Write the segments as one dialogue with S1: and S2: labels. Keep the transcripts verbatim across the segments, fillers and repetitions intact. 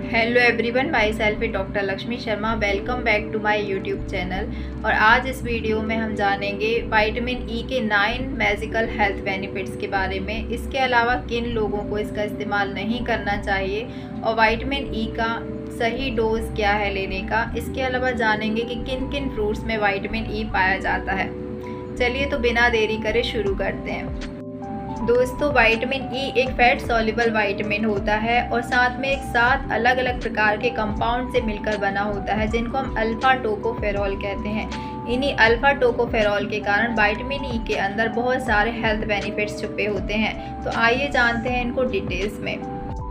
S1: Hello everyone, myself doctor Lakshmi Sharma. Welcome back to my YouTube channel. और आज इस video में हम जानेंगे विटामिन ई के नाइन मैजिकल हेल्थ बेनिफिट्स के बारे में। इसके अलावा किन लोगों को इसका इस्तेमाल नहीं करना चाहिए और विटामिन ई का सही डोज क्या है लेने का। इसके अलावा जानेंगे कि किन किन फ्रूट्स में विटामिन ई पाया जाता है। चलिए तो बिना देरी करे शुरू करते हैं। दोस्तों, विटामिन ई एक फैट सॉल्युबल विटामिन होता है और साथ में एक सात अलग अलग प्रकार के कंपाउंड से मिलकर बना होता है, जिनको हम अल्फा टोकोफेरॉल कहते हैं। इन्हीं अल्फा टोकोफेरॉल के कारण विटामिन ई के अंदर बहुत सारे हेल्थ बेनिफिट्स छुपे होते हैं। तो आइए जानते हैं इनको डिटेल्स में।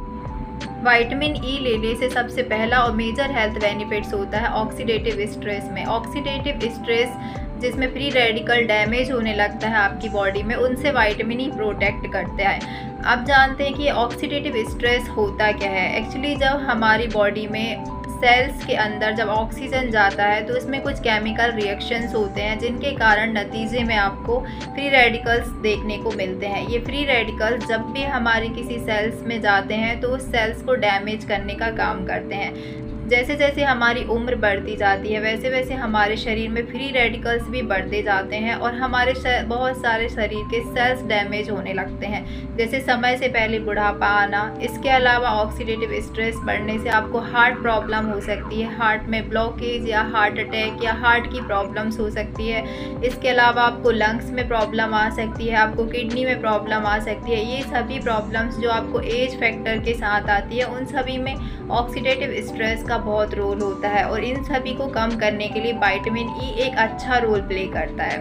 S1: विटामिन ई लेने से सबसे पहला और मेजर हेल्थ बेनिफिट्स होता है ऑक्सीडेटिव स्ट्रेस में। ऑक्सीडेटिव स्ट्रेस जिसमें फ्री रेडिकल डैमेज होने लगता है आपकी बॉडी में, उनसे विटामिन ई प्रोटेक्ट करता है। अब जानते हैं कि ऑक्सीडेटिव स्ट्रेस होता क्या है। एक्चुअली जब हमारी बॉडी में सेल्स के अंदर जब ऑक्सीजन जाता है तो इसमें कुछ केमिकल रिएक्शंस होते हैं, जिनके कारण नतीजे में आपको फ्री रेडिकल्स देखने को मिलते हैं। ये फ्री रेडिकल्स जब भी हमारी किसी सेल्स में जाते हैं तो उस सेल्स को डैमेज करने का काम करते हैं। जैसे जैसे हमारी उम्र बढ़ती जाती है वैसे वैसे हमारे शरीर में फ्री रेडिकल्स भी बढ़ते जाते हैं और हमारे बहुत सारे शरीर के सेल्स डैमेज होने लगते हैं, जैसे समय से पहले बुढ़ापा आना। इसके अलावा ऑक्सीडेटिव स्ट्रेस बढ़ने से आपको हार्ट प्रॉब्लम हो सकती है, हार्ट में ब्लॉकेज या हार्ट अटैक या हार्ट की प्रॉब्लम्स हो सकती है। इसके अलावा आपको लंग्स में प्रॉब्लम आ सकती है, आपको किडनी में प्रॉब्लम आ सकती है। ये सभी प्रॉब्लम्स जो आपको एज फैक्टर के साथ आती है, उन सभी में ऑक्सीडेटिव स्ट्रेस का बहुत रोल होता है और इन सभी को कम करने के लिए विटामिन ई एक अच्छा रोल प्ले करता है।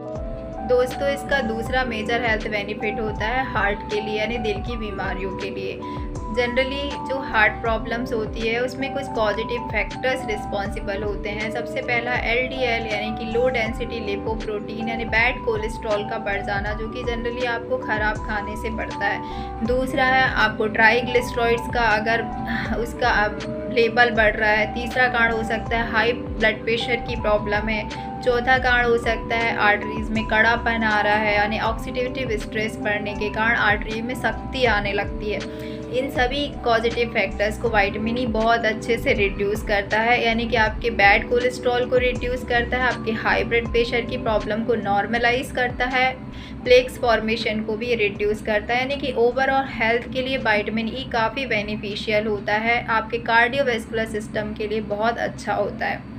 S1: दोस्तों, इसका दूसरा मेजर हेल्थ बेनिफिट होता है हार्ट के लिए, यानी दिल की बीमारियों के लिए। जनरली जो हार्ट प्रॉब्लम्स होती है उसमें कुछ पॉजिटिव फैक्टर्स रिस्पॉन्सिबल होते हैं। सबसे पहला एल डी एल यानी कि लो डेंसिटी लिपोप्रोटीन यानी बैड कोलेस्ट्रॉल का बढ़ जाना, जो कि जनरली आपको ख़राब खाने से बढ़ता है। दूसरा है आपको ट्राइग्लिसराइड्स का अगर उसका लेवल बढ़ रहा है। तीसरा कारण हो सकता है हाई ब्लड प्रेशर की प्रॉब्लम है। चौथा कारण हो सकता है आर्टरीज में कड़ापन आ रहा है, यानी ऑक्सीडेटिव स्ट्रेस बढ़ने के कारण आर्टरी में सख्ती आने लगती है। इन सभी पॉजिटिव फैक्टर्स को विटामिन ई बहुत अच्छे से रिड्यूस करता है, यानी कि आपके बैड कोलेस्ट्रॉल को रिड्यूस करता है, आपके हाई ब्लड प्रेशर की प्रॉब्लम को नॉर्मलाइज करता है, प्लेक्स फॉर्मेशन को भी रिड्यूस करता है। यानी कि ओवरऑल हेल्थ के लिए विटामिन ई काफ़ी बेनिफिशियल होता है, आपके कार्डियोवैस्कुलर सिस्टम के लिए बहुत अच्छा होता है।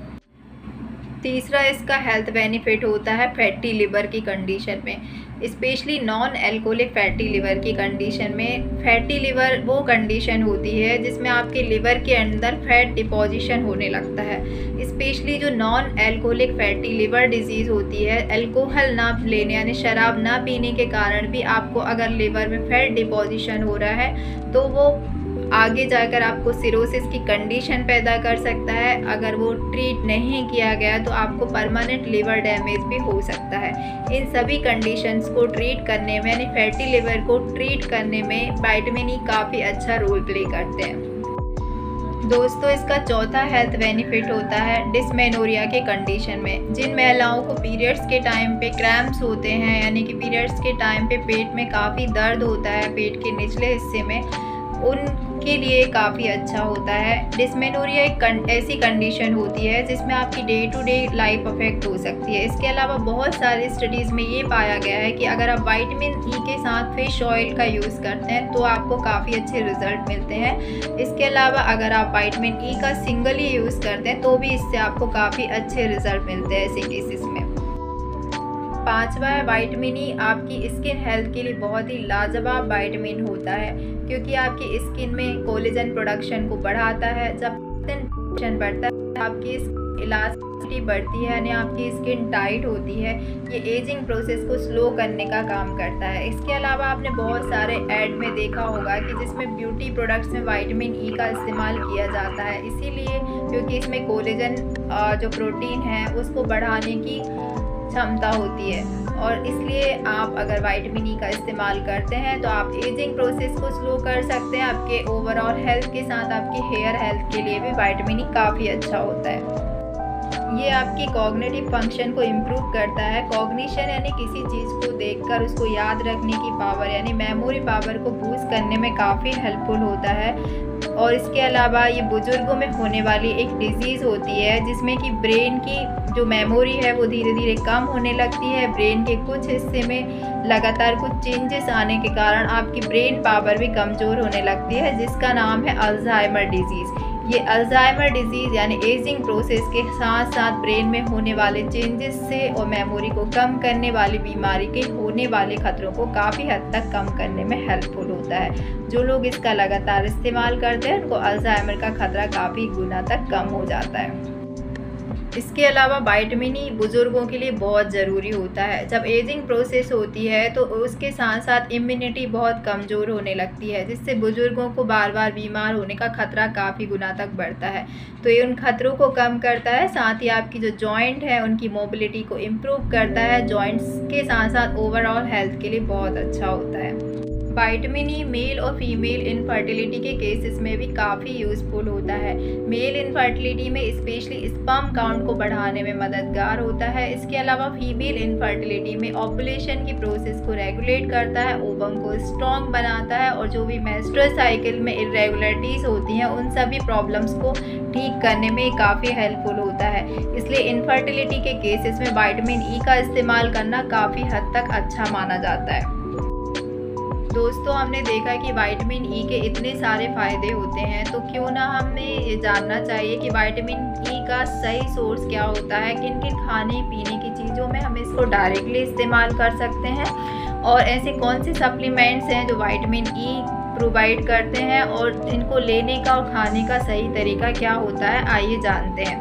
S1: तीसरा इसका हेल्थ बेनिफिट होता है फैटी लिवर की कंडीशन में, specially non alcoholic fatty liver की कंडीशन में। फैटी लिवर वो कंडीशन होती है जिसमें आपके लिवर के अंदर फैट डिपोजिशन होने लगता है। स्पेशली जो non alcoholic fatty liver disease होती है, अल्कोहल ना लेने यानी शराब ना पीने के कारण भी आपको अगर लिवर में फैट डिपोजिशन हो रहा है तो वो आगे जाकर आपको सिरोसिस की कंडीशन पैदा कर सकता है। अगर वो ट्रीट नहीं किया गया तो आपको परमानेंट लिवर डैमेज भी हो सकता है। इन सभी कंडीशंस को ट्रीट करने में यानी फैटी लिवर को ट्रीट करने में विटामिन ई काफ़ी अच्छा रोल प्ले करते हैं। दोस्तों, इसका चौथा हेल्थ बेनिफिट होता है डिस्मेनोरिया के कंडीशन में। जिन महिलाओं को पीरियड्स के टाइम पे क्रैम्प्स होते हैं, यानी कि पीरियड्स के टाइम पे पेट में काफ़ी दर्द होता है पेट के निचले हिस्से में, उनके लिए काफ़ी अच्छा होता है। डिस्मेनोरिया एक ऐसी कंडीशन होती है जिसमें आपकी day to day life affect हो सकती है। इसके अलावा बहुत सारी स्टडीज़ में ये पाया गया है कि अगर आप विटामिन ई के साथ फिश ऑयल का यूज़ करते हैं तो आपको काफ़ी अच्छे रिजल्ट मिलते हैं। इसके अलावा अगर आप विटामिन ई का सिंगली यूज़ करते हैं तो भी इससे आपको काफ़ी अच्छे रिजल्ट मिलते हैं ऐसे केसेस में। पांचवा है विटामिन ई आपकी स्किन हेल्थ के लिए बहुत ही लाजवाब विटामिन होता है, क्योंकि आपकी स्किन में कोलेजन प्रोडक्शन को बढ़ाता है। जब कोलेजन बढ़ता है आपकी इलास्टिसिटी बढ़ती है, यानी आपकी स्किन टाइट होती है। ये एजिंग प्रोसेस को स्लो करने का काम करता है। इसके अलावा आपने बहुत सारे ऐड में देखा होगा कि जिसमें ब्यूटी प्रोडक्ट्स में विटामिन ई का इस्तेमाल किया जाता है, इसीलिए क्योंकि इसमें कोलेजन जो प्रोटीन है उसको बढ़ाने की क्षमता होती है और इसलिए आप अगर विटामिन ई का इस्तेमाल करते हैं तो आप एजिंग प्रोसेस को स्लो कर सकते हैं। आपके ओवरऑल हेल्थ के साथ आपकी हेयर हेल्थ के लिए भी विटामिन ई काफ़ी अच्छा होता है। ये आपकी कॉग्निटिव फंक्शन को इम्प्रूव करता है। कॉग्निशन यानी किसी चीज़ को देखकर उसको याद रखने की पावर यानी मेमोरी पावर को बूस्ट करने में काफ़ी हेल्पफुल होता है। और इसके अलावा ये बुज़ुर्गों में होने वाली एक डिज़ीज़ होती है जिसमें कि ब्रेन की जो मेमोरी है वो धीरे धीरे कम होने लगती है। ब्रेन के कुछ हिस्से में लगातार कुछ चेंजेस आने के कारण आपकी ब्रेन पावर भी कमज़ोर होने लगती है, जिसका नाम है अल्जाइमर डिजीज़। ये अल्जाइमर डिजीज़ यानी एजिंग प्रोसेस के साथ साथ ब्रेन में होने वाले चेंजेस से और मेमोरी को कम करने वाली बीमारी के होने वाले खतरों को काफ़ी हद तक कम करने में हेल्पफुल होता है। जो लोग इसका लगातार इस्तेमाल करते हैं उनको अल्जाइमर का खतरा काफ़ी गुना तक कम हो जाता है। इसके अलावा विटामिन ई बुज़ुर्गों के लिए बहुत ज़रूरी होता है। जब एजिंग प्रोसेस होती है तो उसके साथ साथ इम्यूनिटी बहुत कमज़ोर होने लगती है, जिससे बुज़ुर्गों को बार बार बीमार होने का खतरा काफ़ी गुना तक बढ़ता है। तो ये उन खतरों को कम करता है, साथ ही आपकी जो जॉइंट है उनकी मोबिलिटी को इम्प्रूव करता है। जॉइंट्स के साथ साथ ओवरऑल हेल्थ के लिए बहुत अच्छा होता है। विटामिन ई मेल और फीमेल इनफर्टिलिटी के केसेस में भी काफ़ी यूज़फुल होता है। मेल इनफर्टिलिटी में स्पेशली स्पर्म काउंट को बढ़ाने में मददगार होता है। इसके अलावा फीमेल इनफर्टिलिटी में ओव्यूलेशन की प्रोसेस को रेगुलेट करता है, ओवम को स्ट्रॉन्ग बनाता है और जो भी मेंस्ट्रुअल साइकिल में इरेगुलरिटीज़ होती हैं उन सभी प्रॉब्लम्स को ठीक करने में काफ़ी हेल्पफुल होता है। इसलिए इनफर्टिलिटी के केसेस में विटामिन ई का इस्तेमाल करना काफ़ी हद तक अच्छा माना जाता है। दोस्तों, हमने देखा कि विटामिन ई के इतने सारे फ़ायदे होते हैं, तो क्यों ना हमें ये जानना चाहिए कि विटामिन ई का सही सोर्स क्या होता है, किन किन खाने पीने की चीज़ों में हम इसको डायरेक्टली इस्तेमाल कर सकते हैं और ऐसे कौन से सप्लीमेंट्स हैं जो विटामिन ई प्रोवाइड करते हैं और इनको लेने का और खाने का सही तरीका क्या होता है, आइए जानते हैं।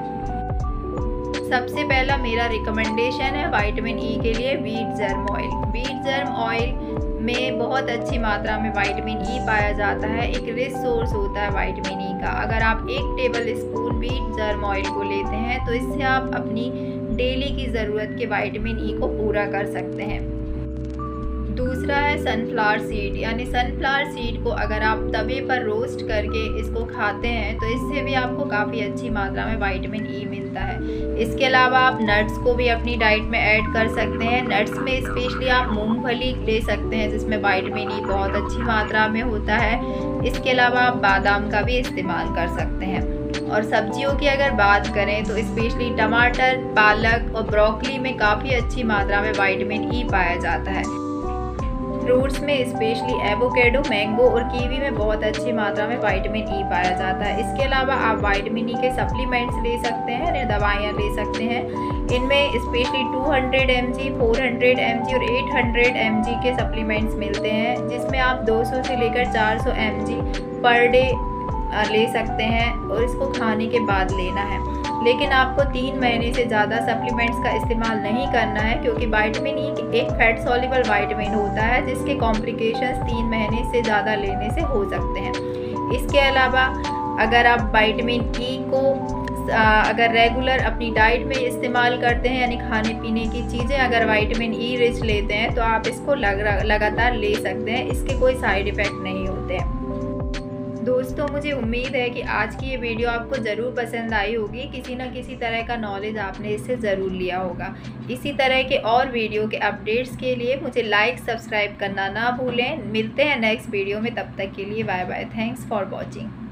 S1: सबसे पहला मेरा रिकमेंडेशन है विटामिन ई के लिए wheat germ oil. Wheat germ oil में बहुत अच्छी मात्रा में विटामिन ई पाया जाता है, एक रिच सोर्स होता है विटामिन ई का। अगर आप एक tablespoon wheat germ oil को लेते हैं तो इससे आप अपनी डेली की ज़रूरत के विटामिन ई को पूरा कर सकते हैं। दूसरा है सनफ्लावर सीड, यानी सनफ्लावर सीड को अगर आप तवे पर रोस्ट करके इसको खाते हैं तो इससे भी आपको काफ़ी अच्छी मात्रा में विटामिन ई मिलता है। इसके अलावा आप नट्स को भी अपनी डाइट में ऐड कर सकते हैं। नट्स में स्पेशली आप मूंगफली ले सकते हैं जिसमें विटामिन ई बहुत अच्छी मात्रा में होता है। इसके अलावा आप बादाम का भी इस्तेमाल कर सकते हैं। और सब्जियों की अगर बात करें तो स्पेशली टमाटर, पालक और ब्रोकली में काफ़ी अच्छी मात्रा में विटामिन ई पाया जाता है। फ्रूट्स में स्पेशली एवोकेडो, मैंगो और कीवी में बहुत अच्छी मात्रा में विटामिन ई पाया जाता है। इसके अलावा आप विटामिन ई के सप्लीमेंट्स ले सकते हैं, यानी दवाइयाँ ले सकते हैं। इनमें specially two hundred M G, four hundred M G और एट हंड्रेड एम जी के सप्लीमेंट्स मिलते हैं, जिसमें आप दो सौ से लेकर चार सौ एम जी पर डे ले सकते हैं और इसको खाने के बाद लेना है। लेकिन आपको तीन महीने से ज़्यादा सप्लीमेंट्स का इस्तेमाल नहीं करना है, क्योंकि विटामिन ई एक फैट सॉल्युबल विटामिन होता है जिसके कॉम्प्लिकेशंस तीन महीने से ज़्यादा लेने से हो सकते हैं। इसके अलावा अगर आप विटामिन ई को अगर रेगुलर अपनी डाइट में इस्तेमाल करते हैं, यानी खाने पीने की चीज़ें अगर विटामिन ई रिच लेते हैं तो आप इसको लग लगातार ले सकते हैं, इसके कोई साइड इफ़ेक्ट नहीं होते हैं। दोस्तों, मुझे उम्मीद है कि आज की ये वीडियो आपको ज़रूर पसंद आई होगी। किसी न किसी तरह का नॉलेज आपने इससे ज़रूर लिया होगा। इसी तरह के और वीडियो के अपडेट्स के लिए मुझे लाइक सब्सक्राइब करना ना भूलें। मिलते हैं नेक्स्ट वीडियो में, तब तक के लिए bye bye. Thanks for watching.